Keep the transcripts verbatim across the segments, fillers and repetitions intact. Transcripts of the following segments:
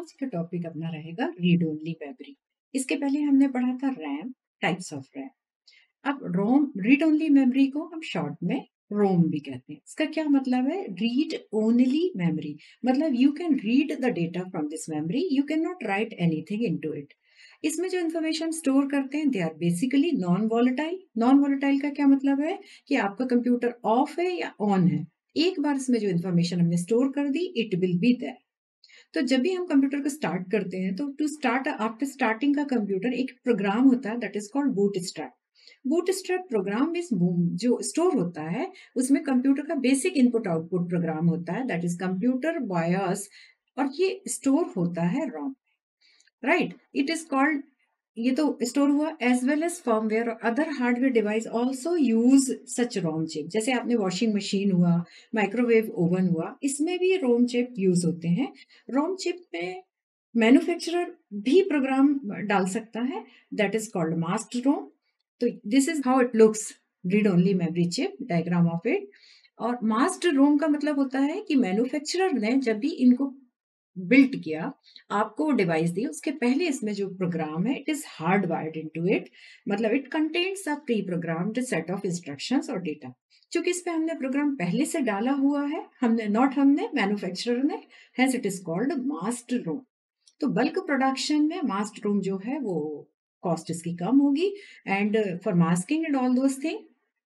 आज का टॉपिक अपना रहेगा रीड ओनली मेमोरी। इसके पहले हमने पढ़ा था रैम, टाइप्स ऑफ रैम। अब रोम रीड ओनली मेमोरी को हम शॉर्ट में रोम भी कहते हैं। इसका क्या मतलब है? रीड ओनली मेमोरी, मतलब you can read the data from this memory, you can not write anything into it. इसमें जो इन्फॉर्मेशन स्टोर करते हैं they are basically non volatile. Non volatile का क्या मतलब है कि आपका कंप्यूटर ऑफ है या ऑन है, एक बार इसमें जो इन्फॉर्मेशन हमने स्टोर कर दी इट विल बी देयर। तो जब भी हम कंप्यूटर को स्टार्ट करते हैं तो टू स्टार्ट आफ्टर स्टार्टिंग का कंप्यूटर एक प्रोग्राम होता है that is called bootstrap. Bootstrap program is जो स्टोर होता है उसमें कंप्यूटर का बेसिक इनपुट आउटपुट प्रोग्राम होता है दैट इज कंप्यूटर बायोस, और ये स्टोर होता है ROM, right. It is called, ये तो स्टोर हुआ, एज वेल एज फर्मवेयर और other hardware device also use such ROM chip. जैसे आपने वॉशिंग मशीन हुआ, माइक्रोवेव ओवन हुआ, इसमें भी रोम चिप यूज होते हैं। रोम चिप में मैन्युफैक्चरर भी प्रोग्राम डाल सकता है that is called master ROM. तो this is how it looks, read only memory chip, diagram of it. और मास्टर रोम का मतलब होता है कि मैन्युफैक्चरर ने जब भी इनको बिल्ट किया, आपको डिवाइस दी, उसके पहले इसमें जो प्रोग्राम है it is hard wired into it, मतलब it contains a pre programmed set of instructions और डेटा। क्योंकि इस पे हमने प्रोग्राम पहले से डाला हुआ है, हमने नॉट हमने मैन्युफैक्चरर ने, hence it is called master ROM. तो बल्क प्रोडक्शन में मास्टर रोम जो है वो कॉस्ट इसकी कम होगी, and for masking and all those thing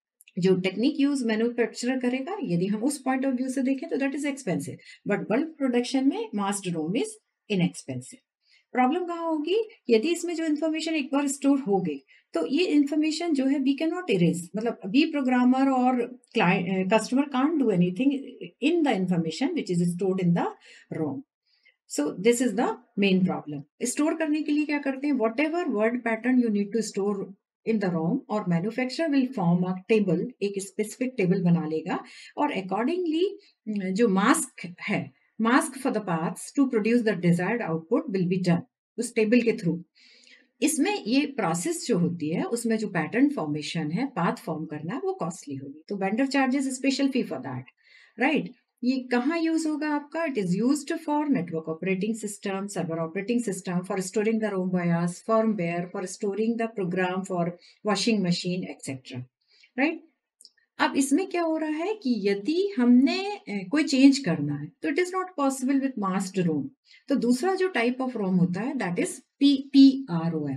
जो टेक्निक यूज मैन्युफैक्चरर करेगा, यदि हम उस पॉइंट ऑफ व्यू से देखें तो that is expensive, but bulk production में master ROM is inexpensive. Problem कहाँ होगी? यदि इसमें जो इन्फॉर्मेशन एक बार स्टोर हो गई तो ये इन्फॉर्मेशन जो है वी कैन नॉट इरेज, मतलब अभी प्रोग्रामर और client customer can't do anything in the information which is stored in the ROM. So this is the main problem. Store करने के लिए क्या करते हैं, whatever word pattern you need to store in the ROM, और manufacturer will form a table, एक specific table बना लेगा, और अकॉर्डिंगली जो मास्क है, mask for the paths to produce the desired output will be done उस table के through. इसमें ये प्रोसेस जो होती है उसमें जो पैटर्न फॉर्मेशन है, पाथ फॉर्म करना है, वो कॉस्टली होगी, तो vendor charges special fee for that, right. ये कहाँ यूज होगा आपका? It is used for network operating system, server operating system, for storing the ROM BIOS, firmware, for storing the program for washing machine etcetera, right. अब इसमें क्या हो रहा है कि यदि हमने अ, कोई चेंज करना है तो it is not possible with master ROM. तो दूसरा जो टाइप ऑफ रोम होता है that is P P R O M.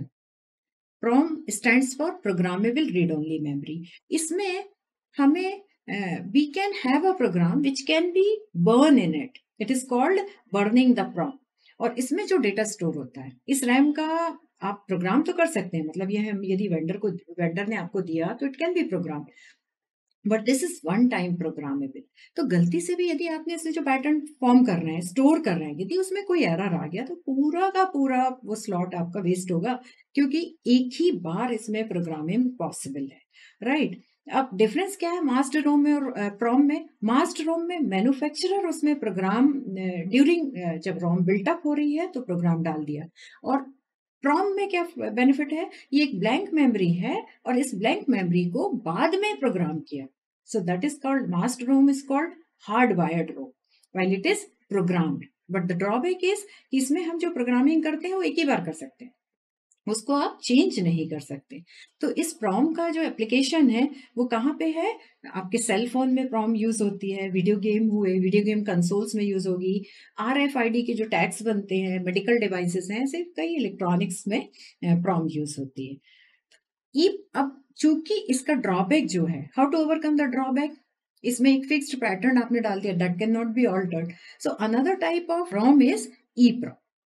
PROM stands for programmable read only memory. इसमें हमें we can have a program which can be burn in it, it is called burning the PROM. और इसमें जो data store होता है इस RAM का आप प्रोग्राम तो कर सकते हैं, मतलब ये हम यदि वेंडर को वेंडर ने आपको दिया तो it can be program, but this is one time programmable. तो गलती से भी यदि आपने इसमें जो पैटर्न फॉर्म कर रहे हैं, स्टोर कर रहे हैं, यदि उसमें कोई एरर आ गया तो पूरा का पूरा वो स्लॉट आपका वेस्ट होगा, क्योंकि एक ही बार इसमें प्रोग्रामिंग पॉसिबल है, राइट। अब डिफरेंस क्या है मास्टर रोम में और प्रोम में? मास्टर रोम में मैन्युफैक्चरर उसमें प्रोग्राम ड्यूरिंग जब रोम बिल्टअप हो रही है तो प्रोग्राम डाल दिया, और प्रोम में क्या बेनिफिट है, ये एक ब्लैंक मेमोरी है और इस ब्लैंक मेमोरी को बाद में प्रोग्राम किया। So that is called, master ROM is called hardwired ROM while it is programmed. But the drawback is कि इसमें हम जो प्रोग्रामिंग करते हैं वो एक ही बार कर सकते हैं, उसको आप चेंज नहीं कर सकते। तो इस प्रॉम का जो एप्लीकेशन है वो कहाँ पे है? आपके सेल फोन में प्रॉम यूज होती है, वीडियो गेम हुए, वीडियो गेम कंसोल्स में यूज होगी, आर एफ आई डी के जो टैग्स बनते हैं, मेडिकल डिवाइसेस हैं, ऐसे कई इलेक्ट्रॉनिक्स में प्रॉम यूज होती है। ये अब चूंकि इसका ड्रॉबैक जो है, how to overcome the drawback, इसमें एक फिक्स्ड पैटर्न आपने डाल दिया that can not be altered. So another type of ROM is EPROM.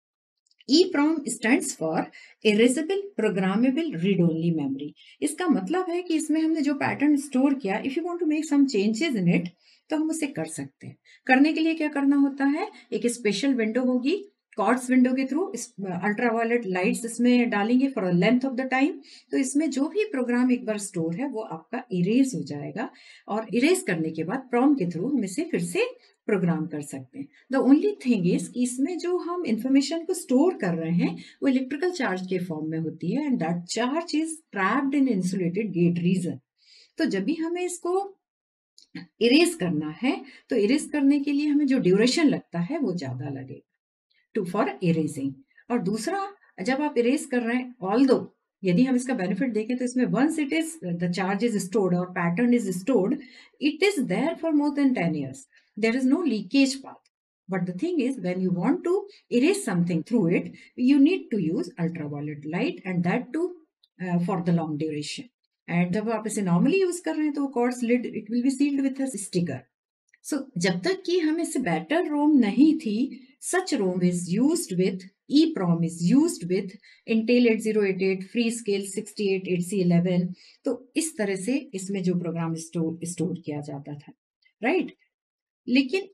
EPROM stands for erasable programmable read only memory. इसका मतलब है कि इसमें हमने जो पैटर्न स्टोर किया, if you want to make some changes in it तो हम उसे कर सकते हैं। करने के लिए क्या करना होता है, एक स्पेशल विंडो होगी, कॉर्ड्स विंडो के थ्रू अल्ट्रा वायलेट लाइट्स इसमें डालेंगे for length of the time, तो इसमें जो भी प्रोग्राम एक बार स्टोर है वो आपका इरेज हो जाएगा, और इरेज करने के बाद प्रॉम के थ्रू हम इसे फिर से प्रोग्राम कर सकते हैं। द ओनली थिंग इज कि इसमें जो हम इंफॉर्मेशन को स्टोर कर रहे हैं वो इलेक्ट्रिकल चार्ज के फॉर्म में होती है, and that charge is trapped in insulated gate region. तो जब भी हमें इसको इरेज करना है तो इरेज करने के लिए हमें जो ड्यूरेशन लगता है वो ज्यादा लगेगा। To for erasing. और दूसरा, जब आप इरेज कर रहे हैं, ऑल्दो यदि हम इसका बेनिफिट देखें तो इसमें once it is the charge is stored और pattern is stored, it is there for more than ten years, there is no leakage path. But the thing is, when you want to erase something through it, you need to use ultraviolet light, and that too uh, for the long duration. And जब आप इसे normally use कर रहे हैं तो quartz lid it will be sealed with a sticker. So जब तक कि हमें से better ROM नहीं थी, such ROM is used with EEPROM is used with Intel eight zero eight eight, Freescale sixty-eight eight C eleven. तो इस तरह से इसमें जो प्रोग्राम स्टोर स्टोर किया जाता था, राइट? लेकिन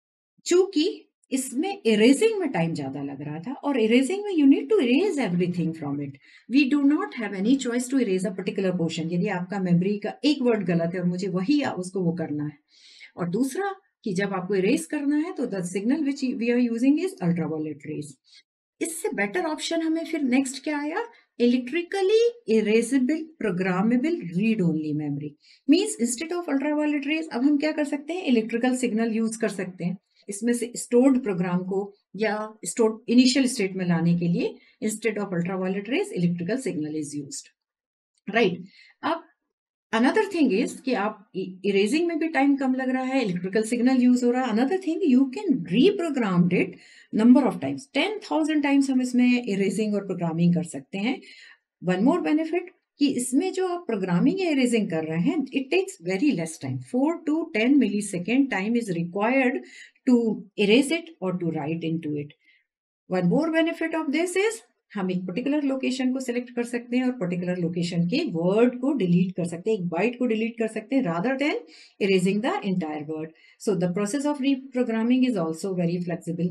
चूंकि इसमें इरेजिंग में टाइम ज्यादा लग रहा था, और इरेजिंग में you need to erase everything from it, we do not have any choice to erase a particular portion. यदि आपका मेमोरी का एक वर्ड गलत है और मुझे वही उसको वो करना है। और दूसरा कि जब आपको इरेज करना है तो the signal which we are using is ultraviolet rays. इससे बेटर ऑप्शन हमें फिर नेक्स्ट क्या आया? Electrically erasable programmable read only memory. Means instead of ultraviolet rays अब हम क्या कर सकते हैं? इलेक्ट्रिकल सिग्नल यूज कर सकते हैं। इसमें से स्टोर्ड प्रोग्राम को या स्टोर्ड इनिशियल स्टेट में लाने के लिए instead of ultraviolet rays electrical signal is used, right? अब अनदर थिंग इज कि आप इरेजिंग में भी टाइम कम लग रहा है, इलेक्ट्रिकल सिग्नल यूज हो रहा है। Another thing, you can reprogram it number of times, ten thousand times हम इसमें इरेजिंग और प्रोग्रामिंग कर सकते हैं। वन मोर बेनिफिट कि इसमें जो आप प्रोग्रामिंग या इरेजिंग कर रहे हैं, it takes very less time, four to ten milli second time is required to erase it और to write into it. One more benefit of this is हम एक पर्टिकुलर लोकेशन को select कर सकते हैं और पर्टिकुलर लोकेशन के word को डिलीट कर सकते हैं, एक बाइट को डिलीट कर सकते हैं, rather than erasing the entire word. So the process of reprogramming is also very flexible,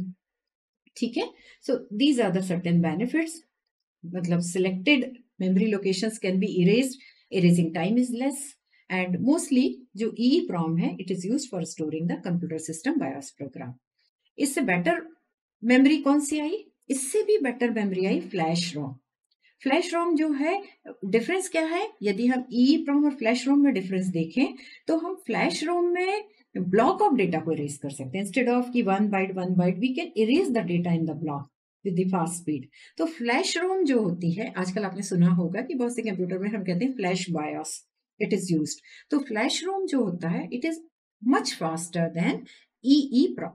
ठीक है? So these are the certain benefits, मतलब selected memory locations can be erased, erasing time is less, and mostly जो EEPROM है it is used for storing the computer system BIOS program. इससे better memory कौन सी आई? इससे भी better memory आई फ्लैश रोम। फ्लैश रोम जो है, डिफरेंस क्या है? यदि हम EEPROM और फ्लैश रोम में डिफरेंस देखें तो हम फ्लैश रोम में ब्लॉक ऑफ डेटा को इरेज कर सकते हैं। इंस्टेड ऑफ की one byte one byte we can erase the data in the block with the fast speed. तो फ्लैश रोम जो होती है, आजकल आपने सुना होगा कि बहुत से कंप्यूटर में हम कहते हैं flash BIOS, it is used. तो फ्लैश रोम जो होता है it is much faster than EEPROM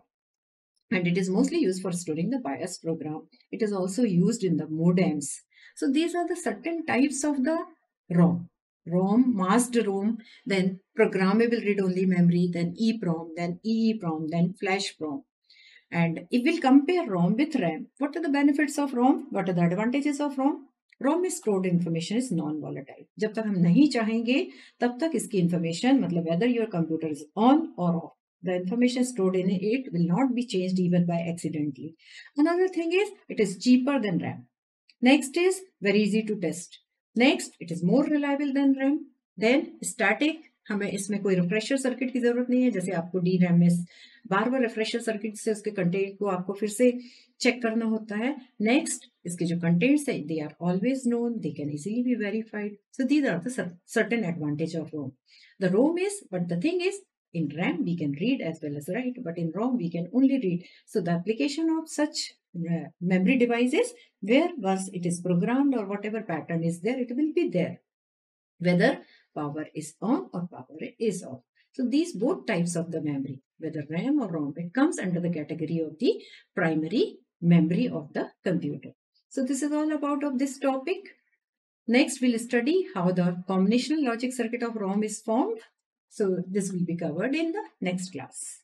and it is mostly used for storing the BIOS program. It is also used in the modems. So these are the certain types of the ROM. ROM, masked ROM, then programmable read-only memory, then EEPROM, then EEPROM, then flash ROM. And if we'll compare ROM with RAM, what are the benefits of ROM? What are the advantages of ROM? ROM is stored information is non-volatile. जब तक हम नहीं चाहेंगे तब तक इसकी information, मतलब whether your computer is on or off, the information stored in it will not be changed even by accidentally. Another thing is it is cheaper than RAM. Next is very easy to test. Next, it is more reliable than RAM. Then static, हमें इसमें कोई refresher circuit की जरूरत नहीं है, जैसे आपको D RAM में बार बार रिफ्रेशर सर्किट से उसके कंटेंट को आपको फिर से चेक करना होता है। नेक्स्ट, इसके जो कंटेंट्स है they are always known, they can easily be verified. So these are the certain advantage of ROM. The ROM is, but the thing is, in RAM we can read as well as write, but in ROM we can only read. So the application of such uh, memory devices, where once it is programmed or whatever pattern is there, it will be there, whether power is on or power is off. So these both types of the memory, whether RAM or ROM, it comes under the category of the primary memory of the computer. So this is all about of this topic. Next we'll study how the combinational logic circuit of ROM is formed. So this will be covered in the next class.